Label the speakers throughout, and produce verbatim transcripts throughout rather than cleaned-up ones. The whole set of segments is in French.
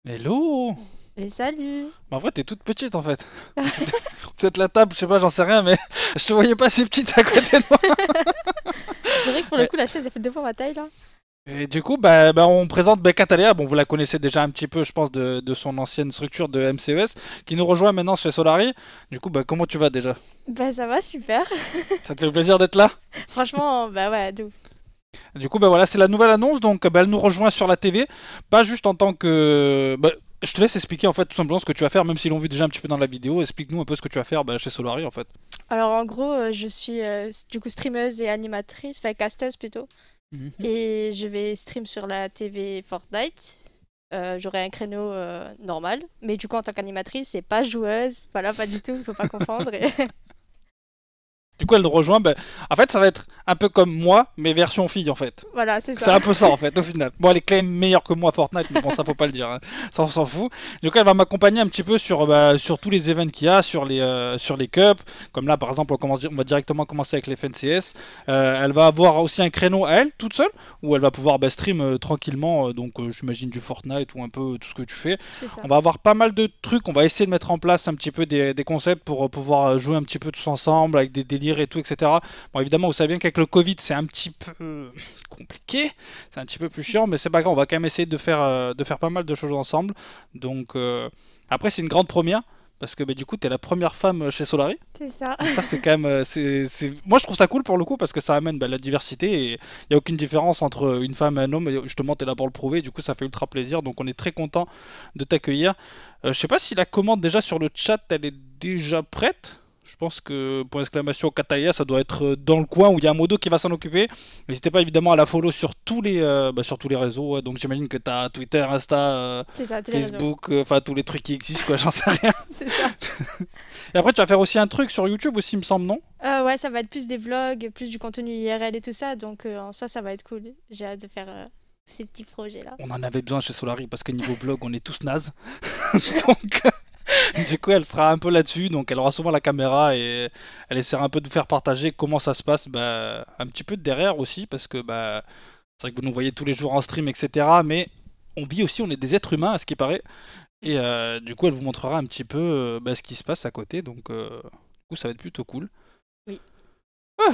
Speaker 1: Hello!
Speaker 2: Et salut!
Speaker 1: Mais en vrai, t'es toute petite en fait. Peut-être la table, je sais pas, j'en sais rien, mais je te voyais pas si petite à côté de moi.
Speaker 2: C'est vrai que pour le
Speaker 1: Et,
Speaker 2: coup, la chaise, elle fait deux fois ma taille là.
Speaker 1: et du coup, bah, bah, on présente Becca Talea. Bon, vous la connaissez déjà un petit peu, je pense, de, de son ancienne structure de M C E S, qui nous rejoint maintenant chez Solari. Du coup, bah, comment tu vas déjà?
Speaker 2: Bah, ça va, super.
Speaker 1: Ça te fait plaisir d'être là?
Speaker 2: Franchement, bah ouais, de ouf.
Speaker 1: Du coup, bah voilà, c'est la nouvelle annonce. Donc, bah, elle nous rejoint sur la T V, pas juste en tant que. Bah, je te laisse expliquer en fait tout simplement ce que tu vas faire, même s'ils l'ont vu déjà un petit peu dans la vidéo. Explique-nous un peu ce que tu vas faire bah, chez Solari en fait.
Speaker 2: Alors, en gros, euh, je suis euh, s- du coup streameuse et animatrice, enfin casteuse plutôt.
Speaker 1: Mhm.
Speaker 2: Et je vais stream sur la T V Fortnite. Euh, j'aurai un créneau euh, normal. Mais du coup, en tant qu'animatrice, c'est pas joueuse. Voilà, pas du tout, il faut pas confondre. et-
Speaker 1: Du coup, elle nous rejoint. Bah, en fait, ça va être un peu comme moi, mais version fille en fait.
Speaker 2: Voilà, c'est
Speaker 1: C'est
Speaker 2: ça.
Speaker 1: un peu ça en fait au final. Bon, elle est quand même meilleure que moi à Fortnite, mais bon, ça faut pas le dire. Hein. Ça, on s'en fout. Du coup, elle va m'accompagner un petit peu sur, bah, sur tous les events qu'il y a, sur les, euh, sur les cups. Comme là, par exemple, on, commence, on va directement commencer avec les F N C S. Euh, elle va avoir aussi un créneau à elle, toute seule, où elle va pouvoir bah, stream euh, tranquillement. euh, donc, euh, j'imagine du Fortnite ou un peu tout ce que tu fais.
Speaker 2: C'est ça.
Speaker 1: On va avoir pas mal de trucs. On va essayer de mettre en place un petit peu des, des concepts pour euh, pouvoir euh, jouer un petit peu tous ensemble avec des délires et tout, et cetera. Bon, évidemment, vous savez bien qu'avec le Covid, c'est un petit peu euh, compliqué. C'est un petit peu plus chiant, mais c'est pas grave. On va quand même essayer de faire, euh, de faire pas mal de choses ensemble. Donc, euh, après, c'est une grande première. Parce que bah, du coup, t'es la première femme chez Solari.
Speaker 2: C'est ça.
Speaker 1: Donc ça, c'est quand même... euh, c'est, c'est- Moi, je trouve ça cool pour le coup, parce que ça amène bah, la diversité. Et il n'y a aucune différence entre une femme et un homme. Et justement, t'es là pour le prouver. Du coup, ça fait ultra plaisir. Donc, on est très content de t'accueillir. Euh, je sais pas si la commande déjà sur le chat, elle est déjà prête. Je pense que pour exclamation Kataya, ça doit être euh, dans le coin où il y a un modo qui va s'en occuper. N'hésitez pas évidemment à la follow sur tous les, euh, bah, sur tous les réseaux. Ouais. Donc j'imagine que tu as Twitter, Insta, euh,
Speaker 2: C'est ça, tous les réseaux.
Speaker 1: Facebook, euh, enfin tous les trucs qui existent, quoi, j'en sais rien.
Speaker 2: C'est ça.
Speaker 1: Et après, tu vas faire aussi un truc sur YouTube aussi, il me semble, non?
Speaker 2: Euh, ouais, ça va être plus des vlogs, plus du contenu I R L et tout ça, donc euh, en soi, ça va être cool. J'ai hâte de faire euh, ces petits projets-là.
Speaker 1: On en avait besoin chez Solari parce que niveau blog, on est tous nazes. Donc, du coup, elle sera un peu là-dessus. Donc, elle aura souvent la caméra et elle essaiera un peu de vous faire partager comment ça se passe bah, un petit peu de derrière aussi. Parce que bah, c'est vrai que vous nous voyez tous les jours en stream, et cetera. Mais on vit aussi, on est des êtres humains à ce qui paraît. Et euh, du coup, elle vous montrera un petit peu euh, bah, ce qui se passe à côté. Donc, euh, du coup, ça va être plutôt cool.
Speaker 2: Oui.
Speaker 1: Ah,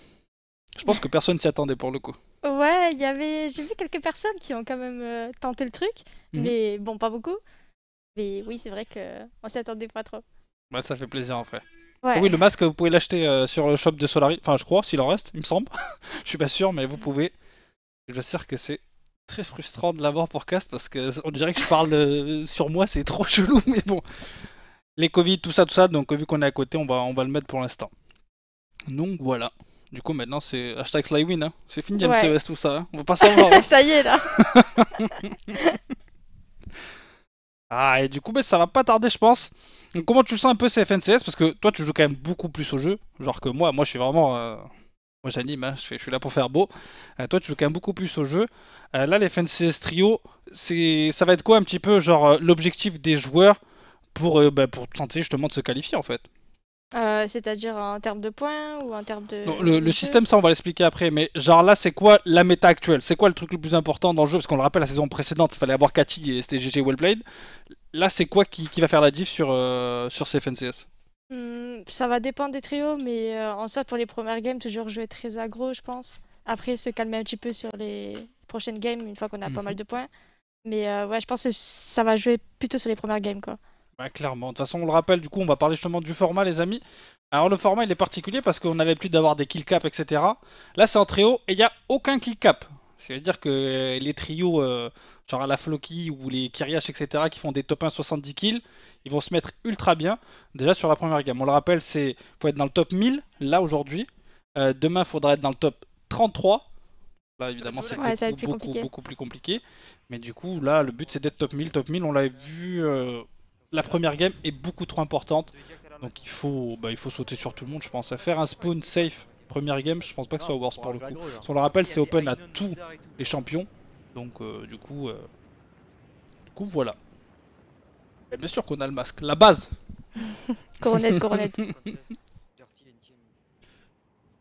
Speaker 1: je pense que personne s'y attendait pour le coup.
Speaker 2: Ouais, il y avait... j'ai vu quelques personnes qui ont quand même euh, tenté le truc,
Speaker 1: Mhm.
Speaker 2: mais bon, pas beaucoup. Mais oui, c'est vrai que on s'y attendait pas trop.
Speaker 1: Ouais, ça fait plaisir en vrai. Ah
Speaker 2: Ouais.
Speaker 1: oui, le masque, vous pouvez l'acheter euh, sur le shop de Solari. Enfin, je crois, s'il en reste, il me semble. Je suis pas sûr, mais vous pouvez. J'espère que c'est très frustrant de l'avoir pour Cast parce que on dirait que je parle euh, sur moi, c'est trop chelou, mais bon. Les Covid, tout ça, tout ça, donc vu qu'on est à côté, on va, on va le mettre pour l'instant. Donc voilà. Du coup, maintenant, c'est hashtag Slywin, hein. C'est fini
Speaker 2: Ouais.
Speaker 1: M C E S, tout ça. Hein. On va pas savoir. Hein.
Speaker 2: Ça y est, là.
Speaker 1: Ah, et du coup, bah, ça va pas tarder, je pense. Donc, comment tu sens un peu ces F N C S? Parce que toi, tu joues quand même beaucoup plus au jeu. Genre que moi, moi, je suis vraiment. euh, Moi, j'anime, hein, je, fais- je suis là pour faire beau. Euh, toi, tu joues quand même beaucoup plus au jeu. Euh, là, les F N C S Trio, c'est, ça va être quoi un petit peu, genre, euh, l'objectif des joueurs pour, euh, bah, pour tenter justement de se qualifier, en fait?
Speaker 2: Euh, c'est-à-dire en termes de points ou en termes
Speaker 1: Non,
Speaker 2: de,
Speaker 1: le,
Speaker 2: de
Speaker 1: le
Speaker 2: jeu?
Speaker 1: système, ça, on va l'expliquer après. Mais genre là, c'est quoi la méta actuelle? C'est quoi le truc le plus important dans le jeu? Parce qu'on le rappelle, la saison précédente, il fallait avoir Cathy et c'était G G Wellplayed. Là, c'est quoi qui, qui va faire la diff sur, euh, sur ces F N C S?
Speaker 2: Hmm, ça va dépendre des trios, mais euh, en soi, pour les premières games, toujours jouer très aggro, je pense. Après, se calmer un petit peu sur les prochaines games, une fois qu'on a pas mal
Speaker 1: Mhm.
Speaker 2: de points. Mais euh, ouais, je pense que ça va jouer plutôt sur les premières games, quoi.
Speaker 1: Bah, clairement. De toute façon, on le rappelle, du coup, on va parler justement du format, les amis. Alors, le format, il est particulier parce qu'on a l'habitude d'avoir des kill caps, et cetera. Là, c'est en trio et il n'y a aucun kill cap. C'est-à-dire que euh, les trios, euh, genre à la Floki ou les Kyriach, et cetera, qui font des top un soixante-dix kills, ils vont se mettre ultra bien. Déjà sur la première gamme. On le rappelle, c'est faut être dans le top mille, là, aujourd'hui. Euh, demain, il faudra être dans le top trente-trois. Là, évidemment, c'est
Speaker 2: Ouais, ça va
Speaker 1: beaucoup,
Speaker 2: être plus
Speaker 1: beaucoup,
Speaker 2: compliqué.
Speaker 1: beaucoup plus compliqué. Mais du coup, là, le but, c'est d'être top mille. Top mille, on l'a vu, euh, la première game est beaucoup trop importante. Donc il faut, bah, il faut sauter sur tout le monde, je pense. À faire un spawn safe première game, je pense pas que ce soit worse pour le coup. Si on le rappelle, c'est open à tous les champions. Donc euh, du coup, euh, du coup voilà. Et bien sûr qu'on a le masque, la base.
Speaker 2: Coronette, coronette.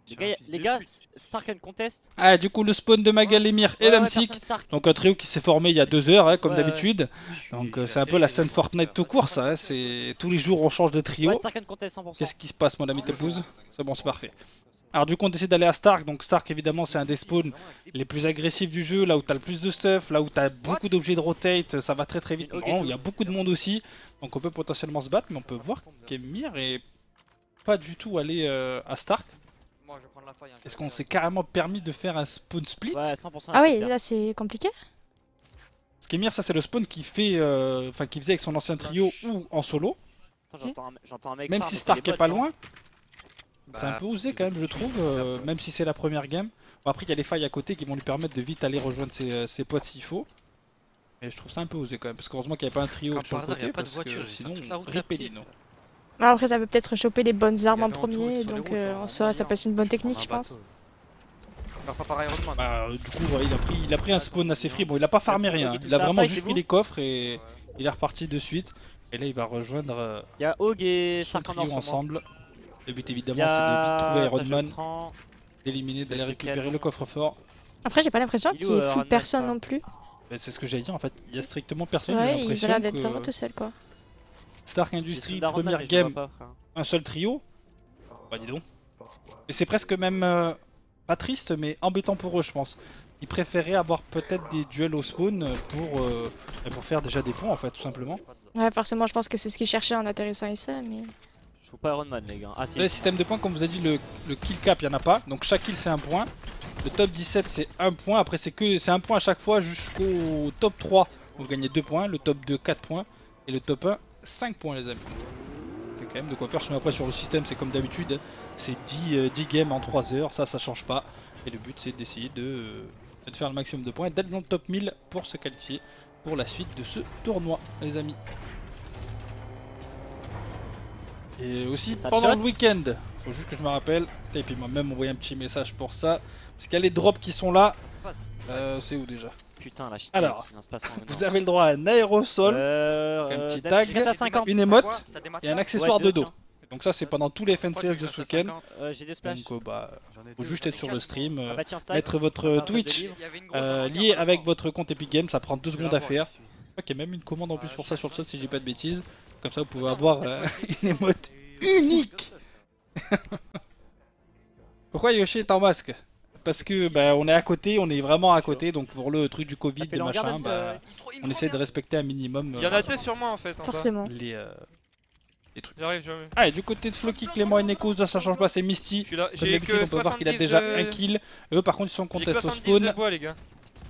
Speaker 3: Les gars, les gars, Stark and contest.
Speaker 1: Ah, du coup, le spawn de Magal Emir et
Speaker 3: Ouais, ouais,
Speaker 1: Damsik.
Speaker 3: personne Stark.
Speaker 1: Donc un trio qui s'est formé il y a deux heures, hein, comme
Speaker 3: Ouais,
Speaker 1: d'habitude. Donc euh, c'est un peu la scène Fortnite tout court, ça. Hein. C'est tous les jours on change de trio.
Speaker 3: Ouais, Stark and contest cent pour cent.
Speaker 1: Qu'est-ce qui se passe, mon ami t'épouse? C'est bon, c'est parfait. Alors du coup on décide d'aller à Stark, donc Stark évidemment c'est un des spawns les plus agressifs du jeu, là où t'as le plus de stuff, là où t'as beaucoup d'objets de rotate, ça va très très vite.
Speaker 3: Ok,
Speaker 1: Bon, il y a beaucoup de monde aussi, donc on peut potentiellement se battre, mais on peut voir qu'Emir est pas du tout allé euh, à Stark.
Speaker 4: Moi, je vais prendre la faille, hein.
Speaker 1: Est-ce qu'on s'est carrément permis de faire un spawn split?
Speaker 3: Ouais, cent pour cent.
Speaker 2: Ah oui,
Speaker 3: super.
Speaker 2: là c'est compliqué.
Speaker 1: Parce qu'Emir ça c'est le spawn qui fait, euh, enfin qui faisait avec son ancien trio ou en solo,
Speaker 3: Attends, j'entends un- j'entends un mec.
Speaker 1: même
Speaker 3: rare,
Speaker 1: si
Speaker 3: mais c'est
Speaker 1: Stark
Speaker 3: des
Speaker 1: est
Speaker 3: bots,
Speaker 1: pas
Speaker 3: non
Speaker 1: loin. C'est un peu osé quand même je trouve, euh, même si c'est la première game. Bon, après il y a les failles à côté qui vont lui permettre de vite aller rejoindre ses, euh, ses potes s'il faut. Et je trouve ça un peu osé quand même, parce qu'heureusement qu'il n'y avait pas un trio
Speaker 4: Comme
Speaker 1: sur le
Speaker 4: par hasard, y a
Speaker 1: côté,
Speaker 4: pas de
Speaker 1: parce
Speaker 4: voiture,
Speaker 1: que
Speaker 4: je vais
Speaker 1: sinon
Speaker 4: faire toute la route à
Speaker 1: rip
Speaker 4: pied.
Speaker 1: Elino.
Speaker 2: Ah, après, ça peut peut-être choper les bonnes armes en
Speaker 4: avait en tout,
Speaker 2: premier,
Speaker 4: sur les
Speaker 2: donc
Speaker 4: routes,
Speaker 2: euh,
Speaker 4: en
Speaker 2: en soi, ça
Speaker 4: moyen.
Speaker 2: peut être une bonne technique,
Speaker 4: Un
Speaker 2: je pense.
Speaker 4: bateau. Alors, pas par Iron Man.
Speaker 1: Bah, euh, du coup ouais, il, a pris, il a pris un spawn assez free, bon il a pas farmé rien, hein. Il a
Speaker 3: Ça
Speaker 1: vraiment
Speaker 3: paille,
Speaker 1: juste
Speaker 3: c'est
Speaker 1: pris
Speaker 3: vous
Speaker 1: les coffres et il est reparti de suite. Et là il va rejoindre euh,
Speaker 3: Il y a Hog et
Speaker 1: son
Speaker 3: Stark en or
Speaker 1: trio
Speaker 3: sur moi.
Speaker 1: ensemble. Le but
Speaker 3: Il y
Speaker 1: évidemment
Speaker 3: a-
Speaker 1: c'est de vite trouver
Speaker 3: Attends,
Speaker 1: Iron
Speaker 3: je
Speaker 1: Man,
Speaker 3: prends-
Speaker 1: d'éliminer, d'aller
Speaker 3: Je
Speaker 1: récupérer
Speaker 3: canon.
Speaker 1: le coffre fort.
Speaker 2: Après, j'ai pas l'impression
Speaker 3: Il est
Speaker 2: qu'il
Speaker 3: où,
Speaker 2: y
Speaker 3: euh,
Speaker 2: ait
Speaker 3: Iron
Speaker 2: full
Speaker 3: Man,
Speaker 2: personne
Speaker 3: ça
Speaker 2: non plus.
Speaker 1: Bah, c'est ce que j'allais dire en fait, il y a strictement personne, j'ai
Speaker 2: Ouais, ils ont
Speaker 1: l'impression
Speaker 2: l'air d'être vraiment
Speaker 1: que
Speaker 2: tout seuls quoi.
Speaker 1: Stark
Speaker 3: J'ai
Speaker 1: Industries,
Speaker 3: celui d'Iron Man,
Speaker 1: première
Speaker 3: mais je le
Speaker 1: game,
Speaker 3: vois pas, frère.
Speaker 1: un seul trio. Bah dis donc. Et c'est presque même euh, pas triste mais embêtant pour eux je pense. Ils préféraient avoir peut-être des duels au spawn pour, euh, pour faire déjà des points en fait tout simplement.
Speaker 2: Ouais, forcément, je pense que c'est ce qu'ils cherchaient en atterrissant et ça, mais.
Speaker 3: Je trouve pas Iron Man, les gars. Ah, si.
Speaker 1: Le système de points comme vous a dit le, le kill cap il n'y en a pas. Donc chaque kill c'est un point. Le top dix-sept c'est un point. Après c'est que c'est un point à chaque fois jusqu'au top trois. Vous gagnez deux points. Le top deux quatre points. Et le top un cinq points les amis. Donc quand même de quoi faire. Sinon après sur le système c'est comme d'habitude. C'est dix, euh, dix games en trois heures. Ça ça change pas. Et le but c'est d'essayer de, euh, de faire le maximum de points. Et d'être dans le top mille pour se qualifier pour la suite de ce tournoi les amis. Et aussi
Speaker 3: Ça
Speaker 1: pendant
Speaker 3: shot
Speaker 1: le week-end, faut juste que je me rappelle, et puis m'a même envoyé un petit message pour ça, parce qu'il y a les drops qui sont là, euh, c'est où déjà?
Speaker 3: Putain, la shit.
Speaker 1: Alors,
Speaker 3: qui vient se passer en même
Speaker 1: Vous
Speaker 3: temps.
Speaker 1: avez le droit à un aérosol,
Speaker 3: Euh,
Speaker 1: un petit
Speaker 3: euh,
Speaker 1: tag,
Speaker 3: quatre à cinquante.
Speaker 1: une émote
Speaker 4: T'as des
Speaker 1: et un
Speaker 4: matelas
Speaker 1: accessoire
Speaker 3: Ouais,
Speaker 1: de
Speaker 3: deux,
Speaker 1: dos. Donc ça c'est pendant tous les F N C S de ce week-end,
Speaker 3: Euh, J'ai deux splash.
Speaker 1: donc euh, bah,
Speaker 4: J'en ai
Speaker 1: faut
Speaker 4: deux,
Speaker 1: juste
Speaker 4: j'en ai
Speaker 1: être sur
Speaker 4: quatre.
Speaker 1: le stream, euh,
Speaker 3: Ah bah tiens, stack.
Speaker 1: mettre votre
Speaker 3: Un sac de
Speaker 1: Twitch
Speaker 3: livres.
Speaker 4: Il y avait une grosse
Speaker 1: euh,
Speaker 4: regarde,
Speaker 1: lié
Speaker 4: regarde,
Speaker 1: avec
Speaker 4: regarde.
Speaker 1: votre compte Epic Games, ça prend deux
Speaker 4: Je vais
Speaker 1: secondes
Speaker 4: la
Speaker 1: à
Speaker 4: voir,
Speaker 1: faire.
Speaker 4: ici.
Speaker 1: Je crois qu'il y a même une commande en plus
Speaker 4: Ouais,
Speaker 1: pour
Speaker 4: je
Speaker 1: ça sur le
Speaker 4: cherche
Speaker 1: chat si j'ai pas de bêtises, comme ça vous pouvez
Speaker 4: Regarde,
Speaker 1: avoir
Speaker 4: regarde,
Speaker 1: euh,
Speaker 4: regarde.
Speaker 1: une émote unique. Pourquoi Yoshi est en masque? Parce que bah, on est à côté, on est vraiment à côté, donc pour le truc du Covid,
Speaker 3: Ça fait
Speaker 1: et
Speaker 3: le
Speaker 1: machin,
Speaker 3: regard,
Speaker 1: bah,
Speaker 3: euh,
Speaker 4: Il trop- il me
Speaker 1: on
Speaker 4: trop
Speaker 1: essaie de
Speaker 4: bien.
Speaker 1: respecter un minimum
Speaker 4: Il y en
Speaker 1: euh,
Speaker 4: a deux sur moi en fait. en bas.
Speaker 2: Forcément.
Speaker 1: les, euh, les trucs.
Speaker 4: J'arrive, j'arrive.
Speaker 1: Ah et du côté de Floki, Clément et Neko, ça, ça change pas, c'est Misty.
Speaker 4: Je suis là.
Speaker 1: Comme
Speaker 4: J'ai
Speaker 1: d'habitude,
Speaker 4: que
Speaker 1: on peut voir qu'il a
Speaker 4: soixante-dix
Speaker 1: déjà
Speaker 4: de-
Speaker 1: un kill. Eux par contre ils sont
Speaker 4: J'ai
Speaker 1: contest au
Speaker 4: soixante-dix de
Speaker 1: spawn.
Speaker 4: bois les gars.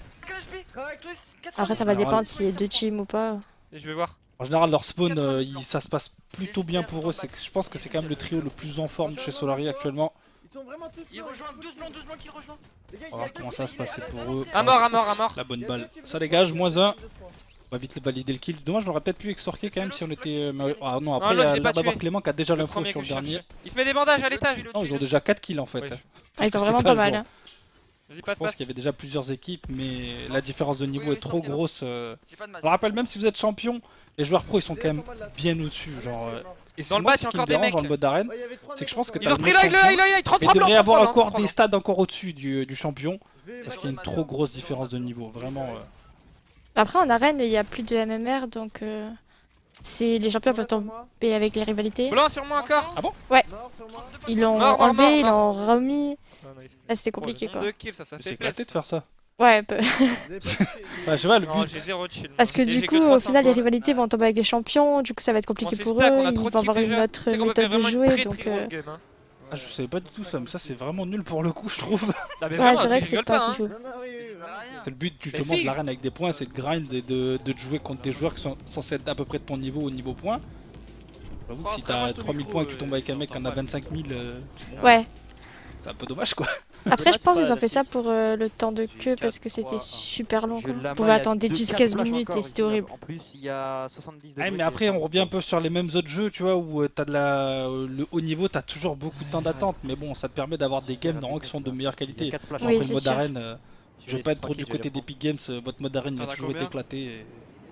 Speaker 2: Après, ça va
Speaker 1: En général-
Speaker 2: dépendre s'il y a deux teams ou pas.
Speaker 4: Et je vais voir.
Speaker 1: En général leur spawn, euh, il- ça se passe plutôt bien pour eux. C'est que je pense que c'est quand même le trio le plus en forme chez Solari actuellement.
Speaker 5: Ils sont vraiment tous
Speaker 4: Il
Speaker 5: là,
Speaker 4: rejoint
Speaker 5: ils
Speaker 4: douze
Speaker 5: sont
Speaker 4: blancs,
Speaker 5: tous
Speaker 4: douze blancs qui rejoint.
Speaker 5: Les gars,
Speaker 1: On va voir comment ça va se passer pour eux.
Speaker 4: À mort, à mort, à mort.
Speaker 1: La bonne
Speaker 5: il y a
Speaker 1: balle.
Speaker 5: deux teams,
Speaker 1: Ça
Speaker 5: deux
Speaker 1: dégage,
Speaker 5: teams,
Speaker 1: moins
Speaker 5: deux
Speaker 1: un.
Speaker 5: teams, deux fois.
Speaker 1: On va vite valider le kill. Dommage, on aurait peut-être pu extorquer quand même si on était. euh, mais- Ah non,
Speaker 4: Non,
Speaker 1: après il y
Speaker 4: l'autre,
Speaker 1: a
Speaker 4: je l'ai pas
Speaker 1: l'air d'avoir
Speaker 4: tué.
Speaker 1: Clément qui a déjà
Speaker 4: Le
Speaker 1: l'info
Speaker 4: premier
Speaker 1: sur
Speaker 4: que
Speaker 1: le
Speaker 4: je
Speaker 1: dernier.
Speaker 4: cherchais. Il se met des bandages à l'étage.
Speaker 1: Non, ils ont déjà quatre kills en fait.
Speaker 4: Ouais.
Speaker 2: Ah, ils sont
Speaker 1: C'était
Speaker 2: vraiment
Speaker 1: pas
Speaker 2: pas
Speaker 1: le
Speaker 2: mal.
Speaker 1: jour.
Speaker 2: hein.
Speaker 4: Vas-y,
Speaker 1: Je
Speaker 4: passe,
Speaker 1: pense
Speaker 4: passe.
Speaker 1: qu'il y avait déjà plusieurs équipes, mais la différence de niveau
Speaker 4: oui,
Speaker 1: est trop
Speaker 4: sortez-le.
Speaker 1: grosse. euh.
Speaker 4: J'ai pas de
Speaker 1: Je
Speaker 4: match.
Speaker 1: me rappelle, même si vous êtes champion, les joueurs pro ils sont
Speaker 5: Les
Speaker 1: quand
Speaker 5: gars
Speaker 1: même
Speaker 5: sont mal là.
Speaker 1: bien au-dessus. Genre, euh, et
Speaker 4: Dans le
Speaker 1: moi,
Speaker 4: bas,
Speaker 1: ce
Speaker 4: il y a
Speaker 1: qui me
Speaker 4: encore des
Speaker 1: dérange dans le
Speaker 4: mecs.
Speaker 1: mode arène,
Speaker 5: Ouais, il y avait trois
Speaker 1: c'est que je
Speaker 5: mecs
Speaker 1: pense
Speaker 5: en
Speaker 1: que
Speaker 5: bas.
Speaker 4: Ils ont
Speaker 1: le
Speaker 4: pris
Speaker 1: mec
Speaker 4: l'œil, l'œil,
Speaker 1: champion,
Speaker 4: l'œil, l'œil,
Speaker 1: mais
Speaker 4: trente-trois
Speaker 1: il
Speaker 4: blancs.
Speaker 1: devrait avoir
Speaker 4: trente-trois
Speaker 1: encore
Speaker 4: blancs,
Speaker 1: des
Speaker 4: trente-trois
Speaker 1: stades encore au-dessus du, du champion,
Speaker 5: Je vais-
Speaker 1: parce qu'il y a une trop grosse différence de niveau, vraiment. euh.
Speaker 2: Après, en arène, il y a plus de M M R, donc euh, c'est les champions peuvent tomber avec les rivalités.
Speaker 4: blancs. Blanc sur moi encore.
Speaker 5: Mort sur moi.
Speaker 2: Ils l'ont
Speaker 4: Mort, mort,
Speaker 2: enlevé,
Speaker 4: mort,
Speaker 2: ils
Speaker 4: mort.
Speaker 2: l'ont remis.
Speaker 4: Ah, nice.
Speaker 2: Là, c'était compliqué
Speaker 4: Bon,
Speaker 2: quoi.
Speaker 4: deux kills, ça, ça
Speaker 1: C'est
Speaker 4: fait
Speaker 1: éclaté de
Speaker 4: plaisir.
Speaker 1: faire ça.
Speaker 2: Ouais, peu-
Speaker 5: Vous avez pas touché.
Speaker 1: Bah, je sais pas, le
Speaker 4: Non,
Speaker 1: but.
Speaker 4: j'ai zéro chill.
Speaker 2: parce que
Speaker 4: Et
Speaker 2: du
Speaker 4: j'ai
Speaker 2: coup,
Speaker 4: que
Speaker 2: au
Speaker 4: trois
Speaker 2: final, les
Speaker 4: cents
Speaker 2: rivalités vont tomber avec les champions. Du coup, ça va être compliqué
Speaker 4: On
Speaker 2: pour
Speaker 4: s'est stack,
Speaker 2: eux.
Speaker 4: on a
Speaker 2: Ils
Speaker 4: trop
Speaker 2: vont
Speaker 4: de
Speaker 2: avoir
Speaker 4: kills
Speaker 2: une
Speaker 4: déjà.
Speaker 2: autre
Speaker 4: C'est qu'on peut
Speaker 2: méthode
Speaker 4: faire
Speaker 2: de
Speaker 4: vraiment une
Speaker 2: jouer,
Speaker 4: très,
Speaker 2: donc.
Speaker 4: très grosse
Speaker 2: euh,
Speaker 4: game, hein.
Speaker 1: Ah, je savais pas du tout ça, mais ça c'est vraiment nul pour le coup, je trouve.
Speaker 4: Ah, mais
Speaker 2: Ouais,
Speaker 4: vraiment,
Speaker 2: c'est vrai
Speaker 4: je
Speaker 2: que c'est
Speaker 4: rigole
Speaker 2: pas
Speaker 4: hein.
Speaker 2: fifou.
Speaker 5: Non, non, oui, oui, oui, vraiment.
Speaker 1: C'est le but justement
Speaker 4: si.
Speaker 1: de l'arène avec des points, c'est de grind et de, de jouer contre des joueurs qui sont censés être à peu près de ton niveau au niveau points. J'avoue que si
Speaker 4: Après, moi,
Speaker 1: t'as
Speaker 4: je te
Speaker 1: trois mille
Speaker 4: micro,
Speaker 1: points et que tu
Speaker 4: euh,
Speaker 1: tombes avec un mec qui en a
Speaker 4: j'entends pas.
Speaker 1: vingt-cinq mille, euh,
Speaker 2: Ouais.
Speaker 1: c'est un peu dommage quoi.
Speaker 2: Après, je pense
Speaker 3: pas
Speaker 2: qu'ils ont
Speaker 3: la
Speaker 2: fait ça
Speaker 3: fiche.
Speaker 2: pour euh, le temps de
Speaker 4: J'ai
Speaker 2: queue parce
Speaker 4: quatre,
Speaker 2: que c'était
Speaker 4: trois, un.
Speaker 2: super long.
Speaker 4: J'ai
Speaker 2: Quoi.
Speaker 4: la
Speaker 2: Vous pouvez
Speaker 4: maille à
Speaker 2: attendre
Speaker 4: deux,
Speaker 2: dix
Speaker 4: quatre
Speaker 2: quinze
Speaker 4: flashs
Speaker 2: minutes
Speaker 4: encore,
Speaker 2: et c'était
Speaker 4: ici,
Speaker 2: horrible.
Speaker 4: En plus, il y a soixante-dix de
Speaker 1: Ouais,
Speaker 4: bruit
Speaker 1: mais
Speaker 4: et
Speaker 1: après on
Speaker 4: cent.
Speaker 1: revient un peu sur les mêmes autres jeux, tu vois, où euh, t'as de la. euh, Le haut niveau, t'as toujours beaucoup de temps d'attente, mais bon, ça te permet d'avoir des games normalement qui sont de meilleure
Speaker 4: Il y a
Speaker 1: qualité.
Speaker 4: quatre flashs.
Speaker 2: Oui,
Speaker 1: Après le
Speaker 2: c'est
Speaker 1: mode
Speaker 2: sûr.
Speaker 1: arène, euh, je vais
Speaker 3: laisse
Speaker 1: pas être trop
Speaker 3: tranquille,
Speaker 1: du
Speaker 3: je vais
Speaker 1: côté
Speaker 3: les
Speaker 1: d'Epic Games, euh, votre mode arène il a
Speaker 4: T'en as
Speaker 1: toujours été
Speaker 4: combien
Speaker 1: éclaté. Et...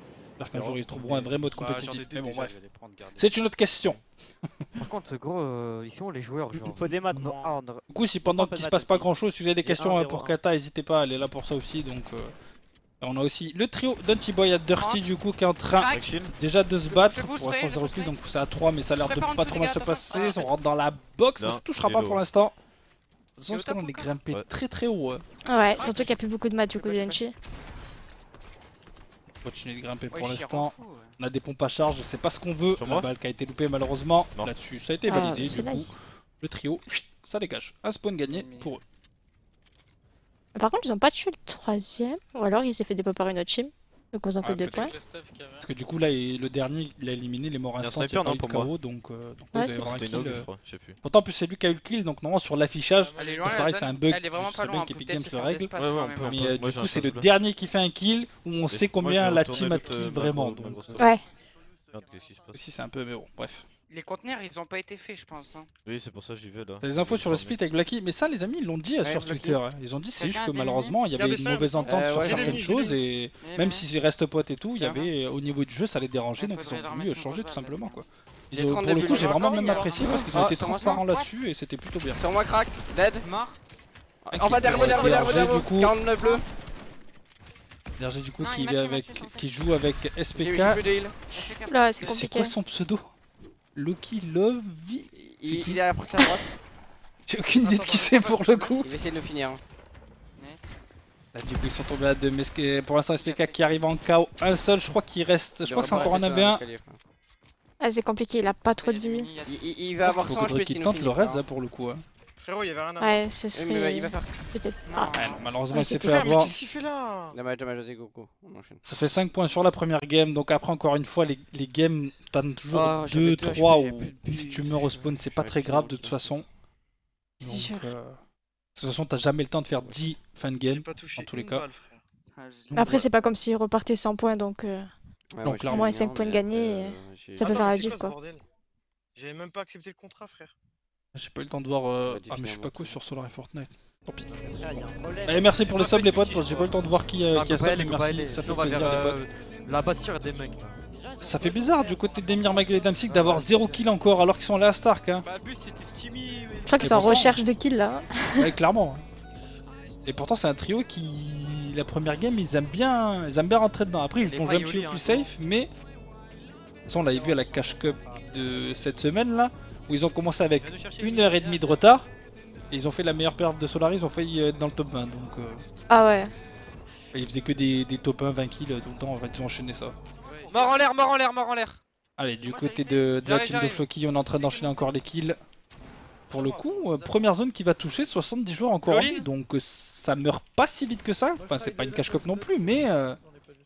Speaker 1: J'espère qu'un jour ils trouveront un vrai mode
Speaker 6: Bah, j'en ai
Speaker 1: compétitif.
Speaker 6: deux
Speaker 1: Mais bon,
Speaker 6: déjà,
Speaker 1: bref.
Speaker 6: je vais les prendre, garder.
Speaker 1: C'est une autre question.
Speaker 4: Par contre, gros, euh, ils sont où les joueurs genre
Speaker 3: Il faut des maths,
Speaker 4: on a-
Speaker 3: moi.
Speaker 4: ah, on a-
Speaker 1: Du coup, si pendant
Speaker 3: pas de
Speaker 1: qu'il se
Speaker 3: maths
Speaker 1: passe pas
Speaker 3: aussi.
Speaker 1: grand chose, si vous avez des
Speaker 3: J'ai
Speaker 1: questions
Speaker 3: un,
Speaker 1: euh, pour
Speaker 3: zéro, un.
Speaker 1: Kata, n'hésitez pas, elle est là pour ça aussi. Donc, euh, on a aussi le trio Dunty Boy à Dirty du coup qui est en train
Speaker 4: Ah,
Speaker 6: Avec shield.
Speaker 1: déjà de se battre.
Speaker 4: Je vous
Speaker 1: Pour l'instant
Speaker 4: spray, je
Speaker 1: zéro
Speaker 4: vous
Speaker 1: kill,
Speaker 4: spray.
Speaker 1: donc c'est à trois, mais ça a l'air de
Speaker 4: Prépare en
Speaker 1: pas
Speaker 4: dessous,
Speaker 1: trop
Speaker 4: les
Speaker 1: mal se
Speaker 4: gars,
Speaker 1: passer.
Speaker 4: attention.
Speaker 1: On rentre dans la box, mais
Speaker 6: Non,
Speaker 1: ça touchera
Speaker 6: il est
Speaker 1: pas
Speaker 6: low.
Speaker 1: pour l'instant. De toute
Speaker 4: Il est
Speaker 1: façon,
Speaker 4: au top
Speaker 1: on est
Speaker 4: encore.
Speaker 1: grimpé
Speaker 6: Ouais.
Speaker 1: très très haut. hein.
Speaker 2: Ouais, surtout qu'il n'y a plus beaucoup de matchs du coup de Denchi.
Speaker 1: On continue de grimper
Speaker 4: Ouais,
Speaker 1: pour
Speaker 4: Chiro,
Speaker 1: l'instant.
Speaker 4: fou, ouais.
Speaker 1: On a des pompes à charge, c'est pas ce qu'on veut.
Speaker 6: Sur
Speaker 1: La
Speaker 6: moi
Speaker 1: balle qui a été loupée malheureusement.
Speaker 6: Non.
Speaker 1: Là-dessus, ça a été
Speaker 2: Ah,
Speaker 1: validé.
Speaker 2: c'est
Speaker 1: Du coup,
Speaker 2: nice.
Speaker 1: le trio, ça dégage. Un spawn gagné
Speaker 4: Mais-
Speaker 1: pour eux.
Speaker 2: Par contre, ils ont pas tué le troisième. Ou alors il s'est fait dépower par une autre team. Donc on en
Speaker 1: Ah,
Speaker 2: que deux
Speaker 1: peut-être.
Speaker 2: points.
Speaker 1: Parce que du coup, là, il- le dernier, il a éliminé les morts
Speaker 6: Il y a un
Speaker 1: instants.
Speaker 6: sniper,
Speaker 1: il y a
Speaker 6: non,
Speaker 1: pas eu
Speaker 6: pour
Speaker 1: de
Speaker 6: moi.
Speaker 1: K O, donc, euh, donc
Speaker 2: Ouais,
Speaker 1: il va y
Speaker 2: c'est-
Speaker 1: avoir un
Speaker 6: C'était
Speaker 1: kill,
Speaker 6: Noble,
Speaker 1: euh.
Speaker 6: je crois, je sais plus.
Speaker 1: Pourtant, en plus, c'est lui qui a eu le kill, donc normalement sur l'affichage,
Speaker 4: Elle est loin,
Speaker 1: c'est
Speaker 4: la
Speaker 1: pareil, c'est
Speaker 4: zone.
Speaker 1: un bug
Speaker 4: Elle est vraiment
Speaker 1: qui
Speaker 4: pas
Speaker 1: serait
Speaker 4: loin.
Speaker 1: bien
Speaker 4: On
Speaker 1: qu'Epic
Speaker 4: peut
Speaker 1: Games
Speaker 4: peut-être
Speaker 1: le
Speaker 4: faire
Speaker 1: règle.
Speaker 4: d'espace
Speaker 6: Ouais,
Speaker 4: sur
Speaker 6: ouais,
Speaker 4: la
Speaker 6: on
Speaker 4: mémoire.
Speaker 6: peut-
Speaker 1: mais euh,
Speaker 6: Moi,
Speaker 1: du
Speaker 6: j'ai
Speaker 1: coup,
Speaker 6: un
Speaker 1: c'est
Speaker 6: peu
Speaker 1: le
Speaker 6: de bleu.
Speaker 1: dernier qui fait un kill où on sait combien
Speaker 6: Moi, j'ai
Speaker 1: la
Speaker 6: retourné
Speaker 1: team a
Speaker 6: l'autre,
Speaker 1: kill
Speaker 6: euh,
Speaker 1: vraiment.
Speaker 6: ma
Speaker 1: Donc,
Speaker 6: grosse- ma grosse
Speaker 2: Ouais.
Speaker 6: Merde, qu'est-ce qui se passe
Speaker 1: aussi, c'est un peu, mais bon, bref.
Speaker 4: Les conteneurs, ils ont pas été faits, je pense. hein.
Speaker 6: Oui, c'est pour ça que j'y vais là.
Speaker 1: T'as des infos sur le
Speaker 6: J'en ai.
Speaker 1: split avec Blacky, mais ça, les amis, ils l'ont dit euh,
Speaker 5: Ouais,
Speaker 1: sur
Speaker 5: Blacky.
Speaker 1: Twitter. hein. Ils ont dit, c'est juste
Speaker 4: Quelqu'un
Speaker 1: que
Speaker 4: a des
Speaker 1: malheureusement, il y avait
Speaker 5: Regardez
Speaker 1: une
Speaker 5: ça.
Speaker 1: mauvaise entente
Speaker 5: Euh,
Speaker 1: sur
Speaker 5: ouais,
Speaker 1: certaines
Speaker 5: j'ai
Speaker 1: choses
Speaker 5: mis,
Speaker 1: et
Speaker 4: Eh
Speaker 1: même
Speaker 4: ben,
Speaker 1: s'ils restent potes et tout, il y
Speaker 4: Ça
Speaker 1: avait au niveau du jeu, ça allait déranger,
Speaker 4: Il
Speaker 1: donc ils
Speaker 4: faudrait
Speaker 1: ont
Speaker 4: leur
Speaker 1: voulu
Speaker 4: mettre une
Speaker 1: changer tout
Speaker 4: grosse balle,
Speaker 1: simplement
Speaker 4: là.
Speaker 1: quoi.
Speaker 7: J'ai
Speaker 1: Ils ont-
Speaker 7: trente
Speaker 1: pour le
Speaker 7: de
Speaker 1: coup,
Speaker 7: vue.
Speaker 1: j'ai vraiment
Speaker 5: Encore,
Speaker 1: même
Speaker 5: il y a
Speaker 1: apprécié
Speaker 5: encore.
Speaker 1: parce qu'ils ont
Speaker 7: Ah,
Speaker 1: été
Speaker 4: sur moi,
Speaker 1: transparents
Speaker 4: sur moi.
Speaker 1: là-dessus et c'était plutôt bien.
Speaker 7: Sur moi, crack, dead.
Speaker 4: Mort.
Speaker 7: En bas, derrière, derrière, derrière,
Speaker 1: Berger,
Speaker 7: derrière,
Speaker 1: du coup.
Speaker 7: quarante-neuf bleu.
Speaker 1: Berger du coup
Speaker 4: Non,
Speaker 1: qui
Speaker 4: il m'a
Speaker 1: vient
Speaker 4: tué, il m'a
Speaker 1: avec,
Speaker 4: tué, sans
Speaker 1: qui
Speaker 4: fait.
Speaker 1: joue avec
Speaker 7: J'ai j'ai
Speaker 1: S P K.
Speaker 7: plus de heal.
Speaker 2: Là, c'est
Speaker 1: C'est
Speaker 2: compliqué.
Speaker 1: quoi son pseudo? Loki Love Vi. C'est
Speaker 7: Il,
Speaker 1: qui
Speaker 7: il est à portée à droite.
Speaker 1: J'ai aucune idée de qui c'est pour le coup.
Speaker 7: Il va essayer de le finir. hein.
Speaker 1: Là, du coup, ils sont tombés à deux, mais ce que- pour l'instant, S P K qui arrive en K O. Un seul, je crois qu'il reste. Je crois que c'est encore un un v un.
Speaker 2: Ah, c'est compliqué, il a pas trop de vie.
Speaker 7: Il, il- il
Speaker 1: Je
Speaker 7: va
Speaker 1: pense
Speaker 7: avoir
Speaker 1: qu'il
Speaker 7: cent H
Speaker 1: faudrait
Speaker 7: P s'il
Speaker 1: qu'il
Speaker 7: nous
Speaker 1: tente
Speaker 7: finit
Speaker 1: le
Speaker 7: pas,
Speaker 1: reste
Speaker 7: hein.
Speaker 1: hein, pour le coup. hein.
Speaker 5: Frérot, il y avait rien à
Speaker 2: Ouais, ce
Speaker 7: Oui, mais
Speaker 2: serait
Speaker 7: il va faire.
Speaker 2: peut-être.
Speaker 4: Non.
Speaker 2: Ah,
Speaker 1: Ouais, non, malheureusement,
Speaker 2: Ouais,
Speaker 1: il s'est
Speaker 2: c'était
Speaker 1: fait
Speaker 2: pas,
Speaker 5: Mais
Speaker 1: avoir.
Speaker 5: qu'est-ce qu'il fait là?
Speaker 7: Dommage, dommage, vas-y, go, go. On enchaîne.
Speaker 1: Ça fait cinq points sur la première game, donc après encore une fois les, les games t'en as toujours
Speaker 7: Oh, j'avais
Speaker 1: deux,
Speaker 7: deux H P,
Speaker 1: trois
Speaker 7: j'avais
Speaker 1: ou
Speaker 7: plus de
Speaker 1: si
Speaker 7: but.
Speaker 1: tu meurs au spawn c'est pas
Speaker 7: J'aurais
Speaker 1: très
Speaker 7: pu
Speaker 1: grave
Speaker 7: en
Speaker 1: de toute
Speaker 7: tirer.
Speaker 1: façon.
Speaker 2: C'est
Speaker 1: Donc,
Speaker 2: sûr.
Speaker 1: euh, de toute façon t'as jamais le temps de faire dix fin de
Speaker 5: J'ai
Speaker 1: game.
Speaker 5: pas touché
Speaker 1: dans tous les
Speaker 5: une
Speaker 1: cas.
Speaker 5: balle, frère.
Speaker 4: Ah, je-
Speaker 2: Après, c'est pas comme s'il repartait sans points, donc euh,
Speaker 7: Ouais,
Speaker 1: Donc,
Speaker 7: ouais, je
Speaker 1: là,
Speaker 7: suis
Speaker 2: au moins
Speaker 7: gagnant,
Speaker 2: cinq points
Speaker 7: mais
Speaker 2: gagnés,
Speaker 7: après, euh, j'ai-
Speaker 2: ça peut
Speaker 5: Attends,
Speaker 2: faire
Speaker 5: mais
Speaker 2: la
Speaker 5: c'est
Speaker 2: diff,
Speaker 5: quoi ce
Speaker 2: quoi.
Speaker 5: bordel? J'avais même pas accepté le contrat, frère.
Speaker 1: J'ai pas eu le temps de voir. euh,
Speaker 7: Ouais,
Speaker 1: Ah mais je suis pas
Speaker 7: définitivement.
Speaker 1: co sur Solar et Fortnite. Tant pis.
Speaker 3: Ah, il y a un problème.
Speaker 1: Allez merci pour les
Speaker 6: pas
Speaker 1: subs
Speaker 6: fait
Speaker 1: les
Speaker 6: de
Speaker 1: potes,
Speaker 6: soucis,
Speaker 1: parce que j'ai
Speaker 6: je
Speaker 1: pas eu le temps de voir qui, euh,
Speaker 8: Ah,
Speaker 1: qui a
Speaker 8: Copael,
Speaker 1: sub, mais
Speaker 8: Copael,
Speaker 1: merci, ça fait
Speaker 8: on va
Speaker 1: plaisir
Speaker 8: vers,
Speaker 1: les potes.
Speaker 8: euh, la Bastille des mecs.
Speaker 1: Ça fait bizarre du côté d'Emir Magel et Damsik d'avoir zéro kill encore alors qu'ils sont allés à Stark hein.
Speaker 6: Bah, le but c'était Steamy. mais-
Speaker 2: je crois qu'ils
Speaker 1: Et
Speaker 2: sont en
Speaker 1: pourtant-
Speaker 2: recherche de kills là.
Speaker 1: Ouais, clairement. Et pourtant, c'est un trio qui, la première game, ils aiment bien, ils aiment bien rentrer dedans. Après, ils
Speaker 8: Les
Speaker 1: vont jouer un petit peu
Speaker 8: Mayoli,
Speaker 1: plus
Speaker 8: hein.
Speaker 1: safe, mais ça, on l'avait vu à la Cash Cup de cette semaine là, où ils ont commencé avec
Speaker 6: Viens nous chercher,
Speaker 1: une
Speaker 6: viens.
Speaker 1: heure et demie de retard. Et ils ont fait la meilleure perte de Solaris, ils ont failli être dans le top vingt. Donc, euh,
Speaker 2: Ah ouais.
Speaker 1: ils faisaient que des, des top un, vingt kills tout le temps. En fait, ils ont enchaîné ça.
Speaker 4: Mort en l'air, mort en l'air, mort en l'air.
Speaker 1: Allez, du côté de, de la
Speaker 4: J'arrive,
Speaker 1: team de
Speaker 4: j'arrive.
Speaker 1: Floki, on est en train d'enchaîner encore les kills. Pour le coup, euh, première zone qui va toucher soixante-dix joueurs encore en
Speaker 4: Loli.
Speaker 1: vie, donc euh, ça meurt pas si vite que ça. Enfin, c'est pas une cash cup non plus, mais euh,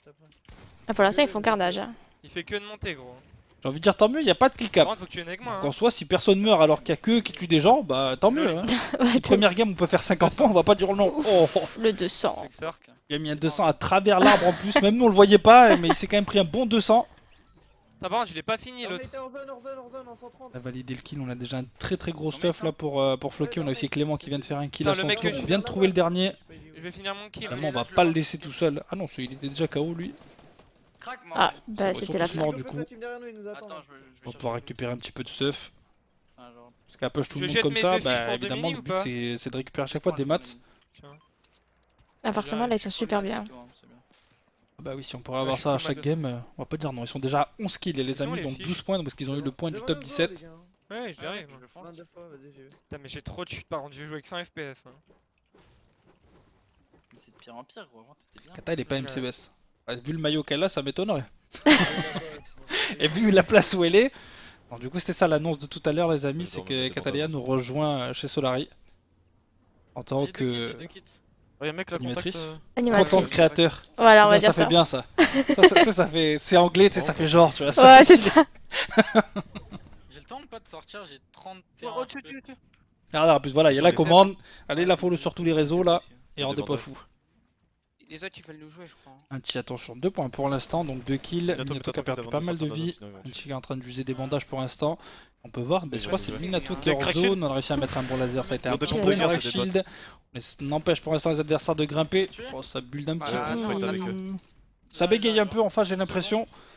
Speaker 2: Ah, pour l'instant, ils font carnage. hein.
Speaker 6: Il fait que de monter, gros.
Speaker 1: j'ai envie de dire tant mieux, il n'y a pas de kill cap.
Speaker 6: Par contre, faut que tu viennes avec moi.
Speaker 1: Donc
Speaker 6: Hein.
Speaker 1: en soi, si personne meurt alors qu'il y a que eux qui tuent des gens, bah tant mieux. Hein.
Speaker 2: Ouais,
Speaker 1: Si première game on peut faire cinquante points, on va pas dire non. Oh,
Speaker 2: le deux cents.
Speaker 6: Avec Sark.
Speaker 1: il a mis un deux cents à travers l'arbre en plus, même nous on le voyait pas, mais il s'est quand même pris un bon deux cents.
Speaker 6: Ah, par contre, je l'ai pas fini
Speaker 5: On
Speaker 6: l'autre.
Speaker 5: était en zone, en zone, en zone, en cent trente.
Speaker 1: On a validé le kill, on a déjà un très très gros stuff là pour, euh, pour Floki. On a aussi Clément qui vient de faire un kill à
Speaker 6: Putain,
Speaker 1: son
Speaker 6: le mec
Speaker 1: tour.
Speaker 6: que
Speaker 1: On
Speaker 6: je-
Speaker 1: vient de trouver le dernier.
Speaker 6: Je vais finir mon kill.
Speaker 1: Vraiment, on va pas le laisser tout seul. Ah non, il était déjà K O lui.
Speaker 5: Crac, mort.
Speaker 2: Ah, bah
Speaker 1: Ils sont
Speaker 2: c'était la
Speaker 1: tous
Speaker 2: fin.
Speaker 1: morts du coup.
Speaker 5: La team derrière nous, ils nous attendent.
Speaker 6: Attends, je veux.
Speaker 1: On va pouvoir récupérer un petit peu de stuff.
Speaker 6: Ah, genre.
Speaker 1: Parce qu'à push tout
Speaker 6: Je
Speaker 1: le monde
Speaker 6: jette
Speaker 1: comme
Speaker 6: mes
Speaker 1: ça,
Speaker 6: deux fiches
Speaker 1: bah
Speaker 6: pour
Speaker 1: évidemment
Speaker 6: Domini
Speaker 1: le
Speaker 6: ou
Speaker 1: but
Speaker 6: pas
Speaker 1: c'est c'est de récupérer à chaque fois des mats.
Speaker 2: Ah, forcément, là, ils sont super bien.
Speaker 1: Bah oui, si on pourrait
Speaker 6: Ouais,
Speaker 1: avoir
Speaker 6: je
Speaker 1: ça à
Speaker 6: suis
Speaker 1: chaque
Speaker 6: pas mal
Speaker 1: game, euh, on va pas dire non. Ils sont déjà à onze kills et les
Speaker 6: Ils ont
Speaker 1: amis,
Speaker 6: les
Speaker 1: donc
Speaker 6: fiches.
Speaker 1: douze points parce qu'ils ont eu le point du top dix-sept.
Speaker 6: Ouais, je verrai. moi.
Speaker 5: vingt-deux fois, vas-y, j'ai vu.
Speaker 6: Putain, mais j'ai trop de chutes par contre, je joue avec cent F P S. Hein.
Speaker 9: C'est de pire en pire, gros. Avant, t'étais bien.
Speaker 1: Kata il est pas M C B S. Ouais, vu le maillot qu'elle a, ça m'étonnerait. Et vu la place où elle est. Bon, du coup, c'était ça l'annonce de tout à l'heure, les amis,
Speaker 6: Ils
Speaker 1: c'est
Speaker 6: ont
Speaker 1: que
Speaker 6: des
Speaker 1: Catalina
Speaker 6: bandages.
Speaker 1: nous rejoint euh, chez Solari en tant
Speaker 6: J'ai deux
Speaker 1: que
Speaker 6: kits, j'ai deux kits.
Speaker 8: Oh, y'a un mec là, contact.
Speaker 1: Animatrice.
Speaker 8: euh,
Speaker 1: content de
Speaker 2: Animatrice.
Speaker 1: créateur.
Speaker 2: Voilà, on va
Speaker 1: C'est bien,
Speaker 2: dire
Speaker 1: ça
Speaker 2: ça.
Speaker 1: fait bien ça. Ça, ça, tu sais, ça fait, c'est anglais, tu sais, ça fait genre, tu vois. ça
Speaker 2: Ouais,
Speaker 1: fait
Speaker 2: c'est
Speaker 1: stylé.
Speaker 2: ça.
Speaker 9: J'ai le temps de pas de sortir, j'ai trente et un.
Speaker 4: Oh, tu, tu, tu.
Speaker 1: Regarde, en plus, voilà, il y a la commande. Allez, la follow sur tous les réseaux là. Et
Speaker 6: Des
Speaker 1: rendez pas
Speaker 6: bandages.
Speaker 1: fou.
Speaker 4: Les autres, ils veulent nous jouer, je crois.
Speaker 1: Un petit attention, deux points pour l'instant, donc deux kills.
Speaker 6: Minato,
Speaker 1: Minato qui a
Speaker 6: Minato,
Speaker 1: perdu
Speaker 6: Minato,
Speaker 1: pas mal de
Speaker 6: Minato,
Speaker 1: vie.
Speaker 6: Minato, Minato.
Speaker 1: Un petit qui est en train d'user des bandages pour l'instant. On peut voir, mais je crois que c'est
Speaker 6: ouais.
Speaker 1: Minato qui est
Speaker 6: Des
Speaker 1: hors
Speaker 6: crack
Speaker 1: zone.
Speaker 6: shield.
Speaker 1: On a réussi à mettre un bon laser, ça a été un
Speaker 6: Ils ont des
Speaker 1: petit
Speaker 2: bons
Speaker 1: peu
Speaker 2: points,
Speaker 1: crack
Speaker 6: c'est des
Speaker 1: shield. Mais ça n'empêche pour l'instant les adversaires de grimper. Oh, ça build un petit
Speaker 4: Voilà,
Speaker 1: peu.
Speaker 6: faut être avec eux.
Speaker 1: Ça bégaye un peu en face, j'ai l'impression.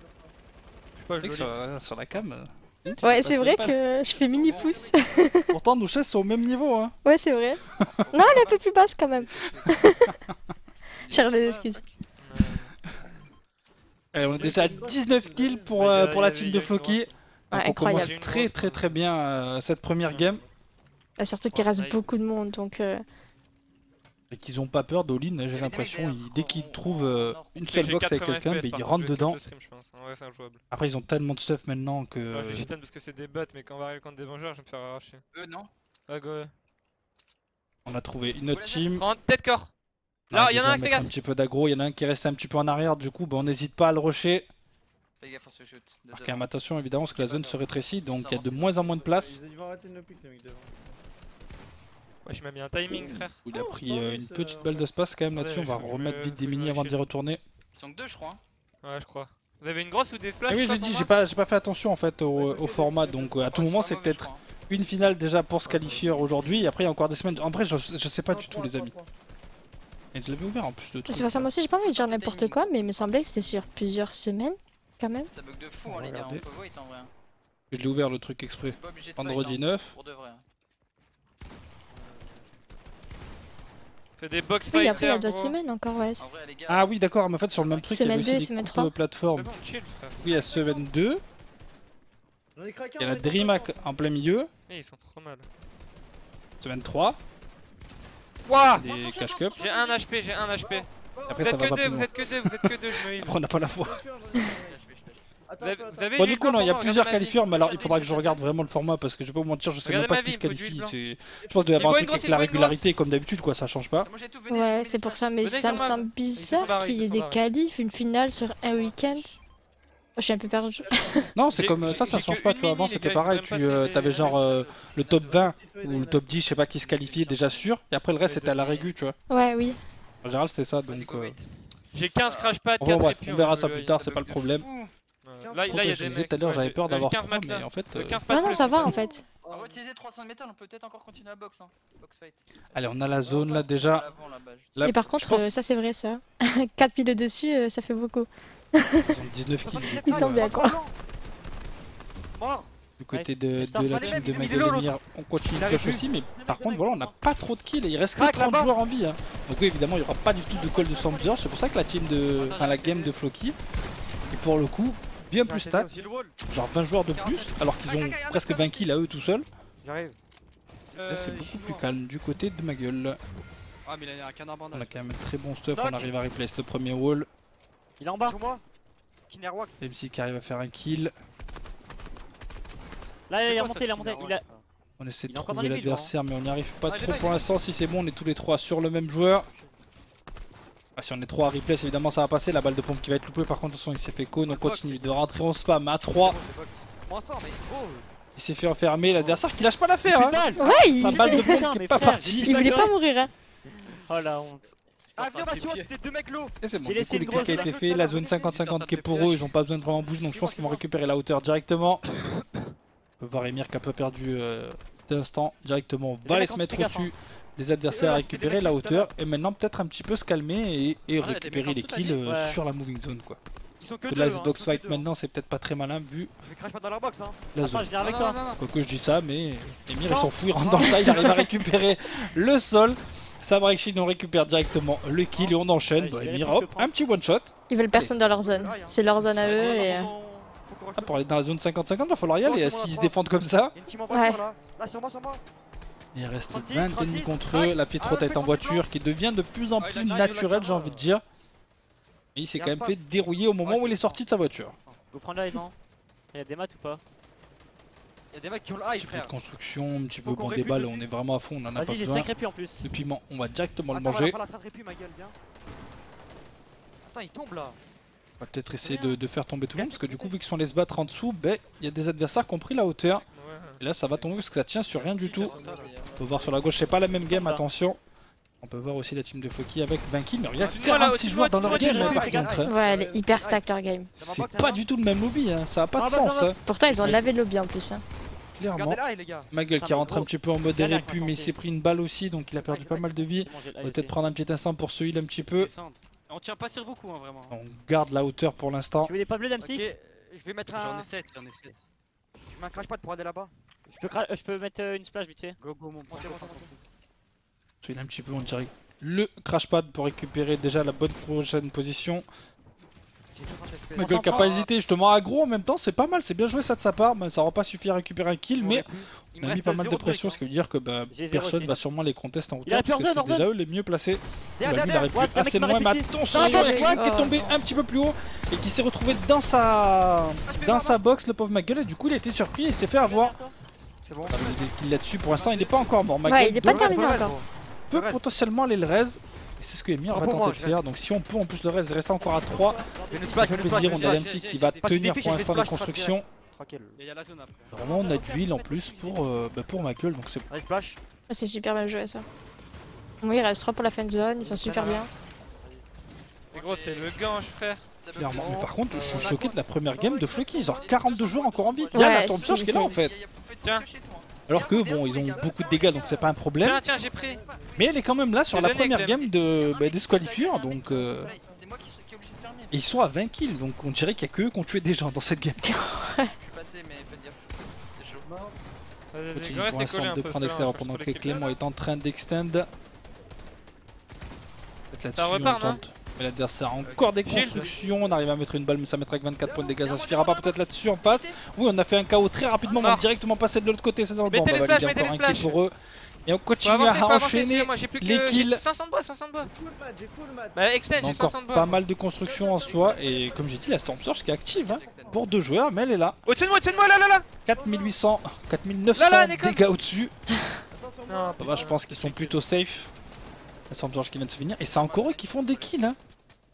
Speaker 6: Je suis pas
Speaker 1: C'est vrai que
Speaker 6: joli.
Speaker 1: sur, sur la cam. euh,
Speaker 2: Ouais, c'est vrai que je fais mini pouce.
Speaker 1: Pourtant, nos chaises sont au même niveau. Hein.
Speaker 2: Ouais, c'est vrai. Non, elle est un peu plus basse quand même. Cherche des excuses.
Speaker 1: Allez, on est déjà à dix-neuf kills pour, euh, pour la team de Floki. Donc
Speaker 2: Ouais,
Speaker 1: on commence
Speaker 2: incroyable.
Speaker 1: très très très bien euh, cette première game.
Speaker 2: Euh, Surtout qu'il reste beaucoup de monde, donc... euh,
Speaker 1: Et qu'ils ont pas peur d'Olin, j'ai l'impression. ils- Dès qu'ils trouvent euh, une seule
Speaker 6: J'ai
Speaker 1: box avec
Speaker 6: quatre-vingts
Speaker 1: quelqu'un,
Speaker 6: F P S,
Speaker 1: bah, ils
Speaker 6: par
Speaker 1: rentrent
Speaker 6: contre, je vais
Speaker 1: dedans.
Speaker 6: clip le stream, je pense. En vrai, c'est injouable.
Speaker 1: Après, ils ont tellement de stuff maintenant
Speaker 6: Ouais,
Speaker 1: que.
Speaker 6: je les cheaten parce que c'est des bots, mais quand on va arriver contre des vengeurs, je vais me faire arracher.
Speaker 9: Eux, non.
Speaker 6: Ouais, go.
Speaker 1: On a trouvé une autre team.
Speaker 6: trente, tête corps.
Speaker 1: On va
Speaker 6: Là, il y en a
Speaker 1: déjà
Speaker 6: un, fais
Speaker 1: mettre un
Speaker 6: gaffe.
Speaker 1: petit peu d'aggro, il y en a un qui est resté un petit peu en arrière, du coup, bah, on n'hésite pas à le rusher.
Speaker 9: Fais gaffe, on se shoot. De
Speaker 1: Alors,
Speaker 9: devant.
Speaker 1: quand même, attention évidemment, parce que la zone se rétrécit, donc il y a de moins en moins de place.
Speaker 5: Ils vont arrêter de nous piquer, les mecs devant.
Speaker 6: Ouais, je m'ai mis un timing, frère.
Speaker 1: Il a pris euh, une petite balle d'espace quand même là-dessus, on va
Speaker 6: Ouais, je-
Speaker 1: remettre
Speaker 6: je-
Speaker 1: vite des
Speaker 6: je-
Speaker 1: mini
Speaker 6: je-
Speaker 1: avant
Speaker 6: je-
Speaker 1: d'y retourner.
Speaker 9: Ils sont que deux, je crois. hein.
Speaker 6: Ouais, je crois. Vous avez une grosse ou des splashs
Speaker 1: Ah oui,
Speaker 6: toi,
Speaker 1: j'ai
Speaker 6: pour
Speaker 1: dit,
Speaker 6: moi
Speaker 1: j'ai pas, j'ai pas fait attention en fait au, au format, donc euh, à tout
Speaker 9: Ouais,
Speaker 1: moment
Speaker 9: pas
Speaker 1: c'est
Speaker 9: mauvais, je
Speaker 1: peut-être
Speaker 9: crois, hein.
Speaker 1: une finale déjà pour se qualifier aujourd'hui, et après il y a encore des semaines. En vrai, je, je sais pas du tout, les amis. Et je l'avais ouvert en plus de tout.
Speaker 2: C'est pour ça, moi aussi, j'ai pas envie de dire n'importe quoi, mais il me semblait que c'était sur plusieurs semaines, quand même.
Speaker 9: Ça bug de fou,
Speaker 1: On va
Speaker 9: hein, les gars. On
Speaker 1: regarder.
Speaker 9: peut wait en vrai. hein.
Speaker 1: Je l'ai ouvert le truc exprès.
Speaker 9: Pas obligé de fight,
Speaker 1: Vendredi
Speaker 9: hein,
Speaker 1: neuf.
Speaker 9: Pour de vrai. hein.
Speaker 6: C'est des box
Speaker 2: Oui,
Speaker 6: fights.
Speaker 2: après, il y a d'autres semaines encore, ouais.
Speaker 9: En vrai, les gars.
Speaker 1: Ah oui, d'accord, mais en fait sur le même truc, il y
Speaker 2: Semaine
Speaker 1: avait aussi
Speaker 2: deux,
Speaker 1: des
Speaker 2: semaine
Speaker 1: coupes,
Speaker 2: trois.
Speaker 1: euh, plateformes.
Speaker 6: C'est bon, chill, frère.
Speaker 1: Oui, il y a semaine deux,
Speaker 5: J'en ai craqué
Speaker 1: il y a
Speaker 5: un,
Speaker 1: la
Speaker 5: on est
Speaker 1: DreamHack
Speaker 5: content.
Speaker 1: en plein milieu,
Speaker 6: Eh, ils sont trop mal.
Speaker 1: semaine trois,
Speaker 6: Wouah.
Speaker 1: des cache-cup.
Speaker 6: J'ai un H P, j'ai un H P.
Speaker 1: Après
Speaker 6: Vous
Speaker 1: ça
Speaker 6: êtes
Speaker 1: va
Speaker 6: que
Speaker 1: pas
Speaker 6: deux,
Speaker 1: plus
Speaker 6: vous
Speaker 1: loin.
Speaker 6: êtes que deux, vous êtes que deux, je me heal.
Speaker 1: Après on n'a pas la foi.
Speaker 9: Je fais, je fais.
Speaker 5: Attends,
Speaker 6: Vous avez,
Speaker 5: attends,
Speaker 6: vous avez
Speaker 1: Bon
Speaker 6: vu
Speaker 1: du
Speaker 6: le
Speaker 1: coup non, il y a
Speaker 6: comment,
Speaker 1: plusieurs
Speaker 6: regardez ma vie.
Speaker 1: qualifieurs, mais alors il faudra que je regarde vraiment le format parce que je vais pas vous mentir, je sais même
Speaker 6: Regardez
Speaker 1: pas
Speaker 6: ma
Speaker 1: qui se
Speaker 6: vie, il me faut du
Speaker 1: qualifie.
Speaker 6: heal
Speaker 1: c'est- Je pense qu'il doit y avoir un
Speaker 6: Il
Speaker 1: truc
Speaker 6: faut
Speaker 1: avec
Speaker 6: une
Speaker 1: la
Speaker 6: grosse, il faut une
Speaker 1: régularité comme d'habitude quoi, ça change pas.
Speaker 9: Moi j'ai tout, venez,
Speaker 2: Ouais,
Speaker 9: venez,
Speaker 2: c'est pour
Speaker 9: venez,
Speaker 2: ça, mais
Speaker 6: Venez
Speaker 2: ça me
Speaker 6: sur ma-
Speaker 2: semble
Speaker 6: Ils sont
Speaker 2: bizarre
Speaker 6: barrés,
Speaker 2: qu'il y
Speaker 6: ils
Speaker 2: ait
Speaker 6: sont
Speaker 2: des
Speaker 6: barrés.
Speaker 2: qualifs, une finale sur un week-end. Je suis un peu perdu.
Speaker 1: Non, c'est
Speaker 6: J'ai-
Speaker 1: comme euh, ça, ça
Speaker 6: j'ai
Speaker 1: change
Speaker 6: que
Speaker 1: pas,
Speaker 6: une
Speaker 1: tu vois. Avant
Speaker 6: mini, les
Speaker 1: c'était
Speaker 6: gars,
Speaker 1: pareil,
Speaker 6: ils
Speaker 1: tu
Speaker 6: ont même
Speaker 1: euh,
Speaker 6: pas
Speaker 1: t'avais
Speaker 6: fait
Speaker 1: genre
Speaker 6: les-
Speaker 1: euh, le top vingt ou le top dix, je sais pas, qui se qualifiait déjà sûr, et après le reste c'était à la régu, tu vois.
Speaker 2: Ouais, oui.
Speaker 1: En général c'était ça,
Speaker 9: Vas-y,
Speaker 1: donc.
Speaker 9: go,
Speaker 1: euh,
Speaker 9: wait.
Speaker 6: J'ai quinze crash pads,
Speaker 1: Bon,
Speaker 6: quatre
Speaker 1: bref,
Speaker 6: épis,
Speaker 1: on verra
Speaker 6: hein,
Speaker 1: ça
Speaker 6: le-
Speaker 1: plus
Speaker 6: il
Speaker 1: tard,
Speaker 6: ça
Speaker 1: c'est pas le
Speaker 6: bug de
Speaker 1: problème.
Speaker 6: fou. Ouais,
Speaker 5: quinze
Speaker 6: Là, là, il y a
Speaker 1: je
Speaker 6: des
Speaker 1: disais
Speaker 6: mecs.
Speaker 1: tout à l'heure,
Speaker 6: ouais,
Speaker 1: j'avais
Speaker 6: j'ai-
Speaker 1: peur
Speaker 6: euh,
Speaker 1: d'avoir
Speaker 6: quinze
Speaker 1: froid,
Speaker 6: matelas.
Speaker 1: mais en fait.
Speaker 6: Euh,
Speaker 1: euh,
Speaker 6: quinze
Speaker 2: Ouais,
Speaker 6: pattes
Speaker 2: non,
Speaker 6: plus
Speaker 2: ça va
Speaker 6: plus.
Speaker 2: en fait.
Speaker 9: On va utiliser trois cents de métal, on peut peut-être encore continuer à box. Hein. Box fight.
Speaker 1: Allez, on a la zone là déjà.
Speaker 9: Avant, là-bas, juste.
Speaker 1: Là,
Speaker 2: Et par
Speaker 1: je
Speaker 2: contre,
Speaker 1: pense
Speaker 2: euh, ça c'est vrai ça. quatre piles dessus, euh, ça fait beaucoup.
Speaker 1: Ils ont dix-neuf kills. du
Speaker 2: Ils
Speaker 1: coup,
Speaker 2: sont
Speaker 1: euh,
Speaker 2: bien quoi.
Speaker 5: Mort.
Speaker 1: Du côté
Speaker 5: Nice.
Speaker 1: de,
Speaker 5: Mais
Speaker 1: de
Speaker 5: ça,
Speaker 1: la
Speaker 5: allez,
Speaker 1: team de
Speaker 5: il est low,
Speaker 1: Magalemir, on continue
Speaker 5: Il
Speaker 1: de
Speaker 5: arrive
Speaker 1: push
Speaker 5: plus.
Speaker 1: aussi, mais
Speaker 5: Les
Speaker 1: par
Speaker 5: mecs,
Speaker 1: contre,
Speaker 5: les
Speaker 1: voilà, on
Speaker 5: mecs,
Speaker 1: n'a pas trop de kills et il reste que
Speaker 5: Crac,
Speaker 1: trente
Speaker 5: là-bas.
Speaker 1: joueurs en vie. hein. Donc, oui, évidemment, il n'y aura pas du tout de call de Sambier. C'est pour ça que la team de. Enfin, la game de Floki est pour le coup bien plus stack.
Speaker 5: J'ai le wall.
Speaker 1: Genre vingt joueurs de plus, alors qu'ils ont presque vingt kills à eux tout seuls.
Speaker 5: J'arrive.
Speaker 1: Là, c'est beaucoup plus calme du côté de ma gueule.
Speaker 3: Ah, mais il a un canard
Speaker 1: On a
Speaker 3: bandage.
Speaker 1: quand même un très bon stuff.
Speaker 5: Knock.
Speaker 1: On arrive à replace le premier wall.
Speaker 5: Il est en bas. Sur moi. Skinner Wax.
Speaker 1: M C qui arrive à faire un kill.
Speaker 5: Là, il est
Speaker 6: quoi,
Speaker 5: remonté,
Speaker 6: ça,
Speaker 5: il est remonté.
Speaker 6: Skinner
Speaker 5: Il a.
Speaker 1: On essaie de
Speaker 5: Il est encore dans
Speaker 1: trouver
Speaker 5: les billes,
Speaker 1: l'adversaire, mais on n'y arrive pas
Speaker 6: Ah, il est
Speaker 1: trop
Speaker 6: là, il
Speaker 1: pour
Speaker 6: est là.
Speaker 1: l'instant. Si c'est bon, on est tous les trois sur le même joueur. Ah, si on est trois à replace, évidemment, ça va passer. La balle de pompe qui va être loupée. Par contre, de toute façon, il s'est fait con. On continue de rentrer en spam à trois.
Speaker 5: Prends ça, mais oh.
Speaker 1: Il s'est fait enfermer. L'adversaire qui lâche pas l'affaire. Hein.
Speaker 2: Ouais, il,
Speaker 1: Sa balle de
Speaker 2: c'est-
Speaker 1: pompe qui est pas partie.
Speaker 2: il voulait pas mourir. Hein.
Speaker 5: Oh la honte. Ah, viens, bah, tu vois, c'était deux mecs low.
Speaker 1: Et c'est bon,
Speaker 5: J'ai
Speaker 1: du
Speaker 5: laissé
Speaker 1: coup, le
Speaker 5: une
Speaker 1: clic a
Speaker 5: grosse
Speaker 1: été
Speaker 5: balle.
Speaker 1: fait. La zone cinquante cinquante qui est pour eux. Ils ont pas besoin de vraiment bouger. Donc, je pense qu'ils vont récupérer la hauteur directement. On peut voir Emir qui a pas perdu euh, d'instant. Directement, on va aller se mettre au-dessus des adversaires à récupérer la hauteur. Et maintenant, peut-être un petit peu se calmer et, et
Speaker 3: Ouais,
Speaker 1: récupérer
Speaker 3: des
Speaker 1: les
Speaker 3: mecs en dessous,
Speaker 1: kills
Speaker 3: t'as
Speaker 1: euh,
Speaker 5: dit Ouais.
Speaker 1: sur la moving zone. Quoi.
Speaker 5: Ils sont que
Speaker 1: Que
Speaker 5: deux.
Speaker 1: là,
Speaker 5: hein,
Speaker 1: ce box
Speaker 5: ils sont que
Speaker 1: fight
Speaker 5: deux.
Speaker 1: maintenant, c'est peut-être pas très malin vu
Speaker 5: Je crache pas dans leur box, hein.
Speaker 1: la
Speaker 5: Attends,
Speaker 1: zone.
Speaker 5: je viens avec
Speaker 3: Non,
Speaker 5: toi.
Speaker 3: non, non, non.
Speaker 1: Quoique je dis ça, mais Emir il s'en fout, il rentre dans le tas, il arrive à récupérer le sol. Sabrekshin on récupère directement le kill et on enchaîne.
Speaker 5: Ouais,
Speaker 1: Bah,
Speaker 5: je vais
Speaker 1: Emir,
Speaker 5: aller
Speaker 1: hop,
Speaker 5: plus le
Speaker 1: un petit one shot.
Speaker 2: Ils veulent personne dans leur zone. C'est leur zone à eux et. euh,
Speaker 1: Ah, pour aller dans la zone cinquante cinquante, il va falloir y aller. S'ils se défendent comme ça.
Speaker 5: Il y a une team en
Speaker 2: Ouais.
Speaker 5: voiture là. Là, sur moi, sur moi.
Speaker 1: Il reste
Speaker 5: trente-six,
Speaker 1: vingt ennemis
Speaker 5: trente-six,
Speaker 1: contre
Speaker 5: tac.
Speaker 1: eux. La petite
Speaker 5: Ah,
Speaker 1: route est en
Speaker 5: fais
Speaker 1: voiture qui devient de plus en
Speaker 3: Ah, il
Speaker 1: plus
Speaker 3: a- il a-
Speaker 1: naturelle,
Speaker 5: il a-
Speaker 1: j'ai envie de dire. Et il s'est
Speaker 5: Il y a
Speaker 1: quand
Speaker 5: un
Speaker 1: même fait
Speaker 5: pass.
Speaker 1: dérouiller au moment où il est sorti de sa voiture.
Speaker 5: Go prendre la non. Il y a des maths ou pas?
Speaker 3: Il y a des mecs qui ont le
Speaker 1: Un
Speaker 3: high,
Speaker 1: petit peu de
Speaker 3: frère.
Speaker 1: construction, un petit peu
Speaker 5: Faut qu'on
Speaker 1: bon des
Speaker 5: répute
Speaker 1: balles,
Speaker 5: dessus.
Speaker 1: on est vraiment à fond, on en a pas
Speaker 5: Vas-y, j'ai
Speaker 1: besoin.
Speaker 5: cinq répus en plus.
Speaker 1: Le piment, on va directement le
Speaker 5: Attends,
Speaker 1: manger.
Speaker 5: on va la répus, ma gueule, viens. Attends, il tombe là.
Speaker 1: On va peut-être essayer de, de faire tomber tout le monde parce que du coup vu qu'ils sont allés se battre en dessous, ben il y a des adversaires qui ont pris la hauteur.
Speaker 6: Ouais.
Speaker 1: Et là ça va tomber parce que ça tient sur rien du tout.
Speaker 9: Ça, ça,
Speaker 1: On peut voir sur la gauche, c'est pas la même game,
Speaker 5: Voilà.
Speaker 1: attention. On peut voir aussi la team de Floki avec vingt kills, mais regarde,
Speaker 6: Au-dessus de moi, là,
Speaker 1: quarante-six
Speaker 6: au-dessus de
Speaker 1: joueurs
Speaker 6: moi,
Speaker 1: dans leur
Speaker 6: au-dessus de
Speaker 1: game
Speaker 6: moi,
Speaker 1: par
Speaker 5: au-dessus de
Speaker 1: contre.
Speaker 5: moi.
Speaker 1: hein.
Speaker 2: Ouais, elle est hyper stack leur game.
Speaker 1: C'est pas du tout le même lobby, hein. Ça a pas de
Speaker 5: Ah, bah,
Speaker 1: sens.
Speaker 5: ça va.
Speaker 1: hein.
Speaker 2: Pourtant, ils ont lavé le lobby en plus. Hein.
Speaker 1: Clairement.
Speaker 5: Regardez là, les gars.
Speaker 1: Ma gueule qui
Speaker 5: Putain, mais
Speaker 1: rentre un
Speaker 5: gros.
Speaker 1: petit peu en mode
Speaker 5: Galère,
Speaker 1: répu, mais il
Speaker 5: Vincent,
Speaker 1: s'est pris une balle aussi, donc il a perdu pas mal de vie.
Speaker 5: C'est bon, j'ai-
Speaker 1: On va
Speaker 5: allez,
Speaker 1: peut-être
Speaker 5: c'est-
Speaker 1: prendre un petit instant pour se heal un petit peu.
Speaker 3: Descendre. On tient pas sur beaucoup, hein, vraiment.
Speaker 1: On garde la hauteur pour l'instant.
Speaker 5: Tu veux des pas bleus
Speaker 3: Ok,
Speaker 5: d'M C?
Speaker 3: je vais mettre
Speaker 9: Ah.
Speaker 3: un.
Speaker 9: J'en ai sept, j'en ai sept.
Speaker 5: mets un crash pad pour aller là-bas.
Speaker 10: Je peux, cra- je peux mettre euh, une splash vite fait.
Speaker 5: Go, go, mon pote.
Speaker 1: Il a un petit peu, on dirait, le crash pad pour récupérer déjà la bonne prochaine position. Magol qui a pas hésité justement aggro en même temps, c'est pas mal, c'est bien joué ça de sa part, mais ça aura pas suffi à récupérer un kill, mais on a mis pas mal de pression, ce qui veut dire que bah,
Speaker 10: J'ai zéro
Speaker 1: personne
Speaker 10: aussi.
Speaker 1: va sûrement les contester en
Speaker 10: Il a
Speaker 1: hauteur, parce que
Speaker 10: Hors
Speaker 1: c'était
Speaker 10: zone,
Speaker 1: déjà eux les mieux placés.
Speaker 5: Derrière,
Speaker 1: Bah, lui, il
Speaker 5: derrière,
Speaker 1: aurait pu
Speaker 10: ouais,
Speaker 1: être
Speaker 10: c'est le
Speaker 1: assez
Speaker 10: mec qui
Speaker 1: loin,
Speaker 10: m'a
Speaker 1: mais
Speaker 10: répliqué.
Speaker 1: attention,
Speaker 10: Non,
Speaker 1: il y a
Speaker 10: non,
Speaker 1: quelqu'un qui est
Speaker 2: oh.
Speaker 1: tombé un petit peu plus haut et qui s'est retrouvé dans sa dans sa box, le pauvre Magol, et du coup il a été surpris et il s'est fait avoir.
Speaker 5: C'est bon.
Speaker 1: Ah, mais il y a des kills là-dessus, pour l'instant il n'est pas encore mort. Magol
Speaker 2: Ouais, il est pas
Speaker 1: donc,
Speaker 2: terminé encore.
Speaker 1: peut potentiellement aller le raise. Et c'est ce que Emir
Speaker 5: Ah,
Speaker 1: va
Speaker 5: pour moi,
Speaker 1: tenter de
Speaker 5: je
Speaker 1: faire, donc si on peut en plus le reste rester encore à trois, ça fait plaisir, on a l'M six qui va
Speaker 5: Pas de
Speaker 1: tenir
Speaker 5: défi,
Speaker 1: pour
Speaker 5: j'ai
Speaker 1: l'instant
Speaker 5: fait
Speaker 1: les
Speaker 5: splash,
Speaker 1: constructions.
Speaker 5: Tranquille.
Speaker 3: Il y a la zone après.
Speaker 1: Vraiment on a du heal en plus pour, euh, bah, pour Magol, donc c'est
Speaker 5: Allez, splash.
Speaker 2: C'est super bien joué ça. Oui, il reste trois pour la fan zone, ils sont super bien.
Speaker 6: Mais gros, c'est le gange, frère.
Speaker 1: clairement. Mais par contre, je suis choqué de la première game de Flucky, genre quarante-deux joueurs encore en vie. Il y a
Speaker 2: Ouais,
Speaker 1: la Storm Surge
Speaker 2: c'est-
Speaker 1: qui est là
Speaker 2: c'est-
Speaker 1: en fait.
Speaker 6: Tiens.
Speaker 1: Alors que bon, ils ont beaucoup de dégâts donc c'est pas un problème.
Speaker 6: Tiens, tiens, j'ai pris.
Speaker 1: Mais elle est quand même là sur
Speaker 6: J'ai
Speaker 1: la
Speaker 6: donné,
Speaker 1: première
Speaker 6: Clem.
Speaker 1: game de bah, des Squalifiers, donc euh,
Speaker 4: C'est moi qui suis qui est obligé de fermer.
Speaker 1: et ils sont à vingt kills, donc on dirait qu'il y a que eux qui ont tué des gens dans cette game.
Speaker 4: Je suis passé, mais faites gaffe. C'est chaud.
Speaker 6: Vas-y,
Speaker 1: Continue
Speaker 6: vas-y,
Speaker 1: pour
Speaker 6: restez collé
Speaker 1: l'instant
Speaker 6: un
Speaker 1: de
Speaker 6: peu.
Speaker 1: prendre
Speaker 6: parce que là,
Speaker 1: l'extérieur
Speaker 6: on cherche
Speaker 1: pendant
Speaker 6: trop
Speaker 1: que
Speaker 6: les clips.
Speaker 1: Clément est en train d'extend. Peut-être là-dessus, on
Speaker 6: repart, non
Speaker 1: tente. Mais l'adversaire a encore des
Speaker 6: Shield.
Speaker 1: constructions, on arrive à mettre une balle mais ça mettra que vingt-quatre points de dégâts, ça suffira pas peut-être là-dessus en passe. Oui, on a fait un K O très rapidement, on va
Speaker 6: Mort.
Speaker 1: directement passer de l'autre côté, c'est dans le banc, on
Speaker 6: Mettez
Speaker 1: va
Speaker 6: les
Speaker 1: valider
Speaker 6: splash,
Speaker 1: encore
Speaker 6: mettez
Speaker 1: un
Speaker 6: les
Speaker 1: kill
Speaker 6: splash.
Speaker 1: pour eux. Et on
Speaker 6: Faut
Speaker 1: continue
Speaker 6: avancer, faut
Speaker 1: à
Speaker 6: avancer,
Speaker 1: enchaîner
Speaker 6: excusez-moi, j'ai plus que
Speaker 1: les kills.
Speaker 6: j'ai cinq cents de bois, cinq cents de bois. Bah, extend,
Speaker 1: On a
Speaker 6: j'ai
Speaker 1: encore
Speaker 6: cinq cents de bois.
Speaker 1: pas mal de constructions en soi et comme j'ai dit la Storm Surge qui est active hein, pour deux joueurs mais elle est là.
Speaker 6: Au-dessus de moi, au-dessus de moi, là, là, là.
Speaker 1: quatre mille huit cents, quatre mille neuf cents
Speaker 6: Là, là, Nekos.
Speaker 1: dégâts au-dessus.
Speaker 6: Non,
Speaker 1: Ça va, je pense qu'ils sont plutôt safe. La Storm Surge qui vient de se finir et c'est encore eux qui font des kills hein.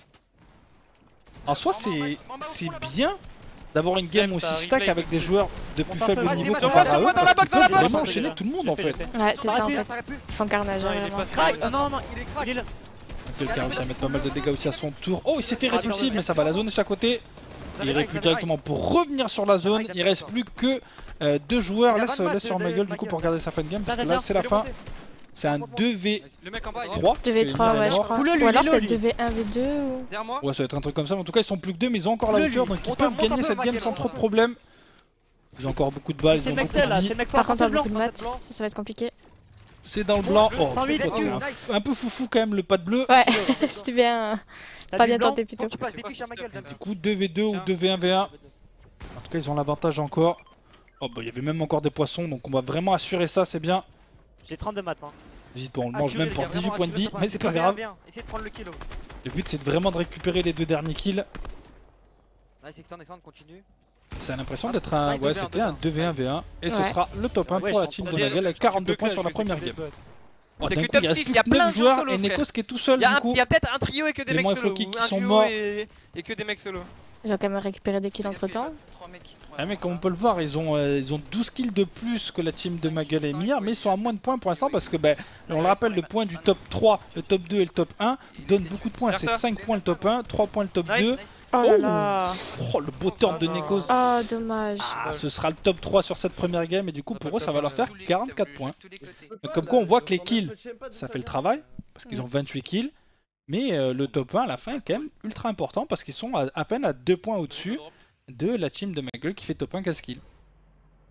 Speaker 1: En soi c'est c'est bien d'avoir une game
Speaker 6: Ouais,
Speaker 1: aussi
Speaker 6: ça
Speaker 1: stack
Speaker 6: replay,
Speaker 1: avec
Speaker 6: ça
Speaker 1: des
Speaker 6: fait-
Speaker 1: joueurs de plus
Speaker 10: On
Speaker 1: faible
Speaker 10: part pas-
Speaker 1: niveau
Speaker 10: Vas-y,
Speaker 1: comparé
Speaker 6: vas-y,
Speaker 1: à eux
Speaker 6: moi, dans la
Speaker 1: parce
Speaker 6: box,
Speaker 1: qu'ils
Speaker 6: dans la
Speaker 1: peuvent
Speaker 6: box.
Speaker 1: vraiment enchaîner tout le monde en fait.
Speaker 2: Ouais, c'est ça en
Speaker 10: Arrête,
Speaker 2: fait. Ils font carnage
Speaker 6: Non,
Speaker 2: hein,
Speaker 6: il est
Speaker 2: vraiment.
Speaker 6: pas
Speaker 10: Crac.
Speaker 6: sérieux.
Speaker 10: Non, non, il est crack. Il est là.
Speaker 1: Michael qui a réussi à mettre pas mal de dégâts aussi à son tour. Oh il s'est fait répulsif mais ça va, la zone est à côté. Il récule directement pour revenir sur la zone. Il reste plus que euh, deux joueurs. Laisse, laisse sur Magol du coup pour regarder sa fin de game parce que là c'est la fin. C'est un deux v
Speaker 3: Le mec en bas, il est
Speaker 1: trois.
Speaker 2: deux v trois, ouais, je crois.
Speaker 10: Coule-le, lui,
Speaker 2: Ou alors
Speaker 10: il est
Speaker 2: peut-être
Speaker 10: lui.
Speaker 2: deux v un v deux ou.
Speaker 3: derrière moi.
Speaker 1: Ouais, ça va être un truc comme ça. Mais en tout cas, ils sont plus que deux, mais ils ont encore la
Speaker 10: Le
Speaker 1: hauteur
Speaker 10: lui.
Speaker 1: donc ils
Speaker 5: Monte un-
Speaker 1: peuvent
Speaker 5: monte un
Speaker 1: gagner
Speaker 5: peu,
Speaker 1: cette game
Speaker 5: Michael,
Speaker 1: sans
Speaker 5: monte
Speaker 1: trop
Speaker 5: un
Speaker 1: de
Speaker 5: peu.
Speaker 1: problèmes. Ils ont encore beaucoup de balles, ils
Speaker 10: C'est
Speaker 1: ont
Speaker 10: le mec
Speaker 1: beaucoup
Speaker 10: c'est
Speaker 1: de
Speaker 10: là,
Speaker 1: vie.
Speaker 10: c'est le mec
Speaker 2: Par contre,
Speaker 10: pas
Speaker 2: t'as
Speaker 10: blanc.
Speaker 2: beaucoup de maths, ça, ça va être compliqué.
Speaker 1: C'est dans le blanc. Oh,
Speaker 10: cent huit,
Speaker 1: putain,
Speaker 10: oh,
Speaker 1: un, un peu foufou quand même le pas de bleu.
Speaker 2: Ouais, c'était bien.
Speaker 10: T'as
Speaker 2: Pas
Speaker 10: du
Speaker 2: bien
Speaker 10: blanc.
Speaker 2: tenté plutôt.
Speaker 5: Faut que tu passes défi sur ma gueule.
Speaker 1: Du coup, deux v deux ou deux v un v un. En tout cas, ils ont l'avantage encore. Oh, bah, il y avait même encore des poissons, donc on va vraiment assurer ça, c'est bien.
Speaker 10: J'ai trente de maths. Hein.
Speaker 1: J'hésite pas, on le mange même pour dix-huit points de vie, mais c'est pas grave.
Speaker 5: Essayez de prendre le kill.
Speaker 1: Le but, c'est vraiment de récupérer les deux derniers kills.
Speaker 5: Nice, extend, extend, continue.
Speaker 1: Ça a l'impression d'être un. Ouais, c'était un deux v un v un. Et ce
Speaker 2: Ouais.
Speaker 1: sera le top un
Speaker 10: Ouais,
Speaker 1: pour la
Speaker 10: je
Speaker 1: team
Speaker 10: suis
Speaker 1: de
Speaker 10: en train
Speaker 1: Nagel avec quarante-deux points sur la première game. Oh,
Speaker 6: C'est
Speaker 1: d'un
Speaker 6: que
Speaker 1: coup,
Speaker 6: top
Speaker 1: il reste
Speaker 6: six,
Speaker 1: plus
Speaker 6: il y a
Speaker 1: que
Speaker 6: plein
Speaker 1: neuf
Speaker 6: de joueurs
Speaker 1: joueurs
Speaker 6: solo,
Speaker 1: et
Speaker 6: frère.
Speaker 1: Nekos qui est tout seul
Speaker 6: Il y a,
Speaker 1: du
Speaker 6: un-
Speaker 1: coup.
Speaker 6: il y a peut-être un trio et que des mecs
Speaker 1: Clément et
Speaker 6: solo.
Speaker 1: Floki
Speaker 6: ou
Speaker 1: qui
Speaker 6: un
Speaker 1: sont
Speaker 6: duo
Speaker 1: morts.
Speaker 6: Et, et que des mecs solo.
Speaker 2: Ils ont quand même récupéré des kills entre temps.
Speaker 4: trois mecs.
Speaker 1: Ah mais comme on peut le voir, ils ont, euh, ils ont douze kills de plus que la team de Magel et Mir, mais ils sont à moins de points pour l'instant parce que, ben, on le rappelle, le point du top trois, le top deux et le top un donnent beaucoup de points. C'est cinq points le top un, trois points le top
Speaker 6: Nice.
Speaker 1: deux.
Speaker 2: Oh là là.
Speaker 1: Oh, le beau turn de Nekos.
Speaker 2: Oh, dommage.
Speaker 1: Ah, ce sera le top trois sur cette première game et du coup pour eux ça va leur faire quarante-quatre points. Donc, comme quoi on voit que les kills ça fait le travail parce qu'ils ont vingt-huit kills, mais euh, le top un à la fin est quand même ultra important parce qu'ils sont à, à peine à deux points au-dessus de la team de Magel qui fait top un quinze kills.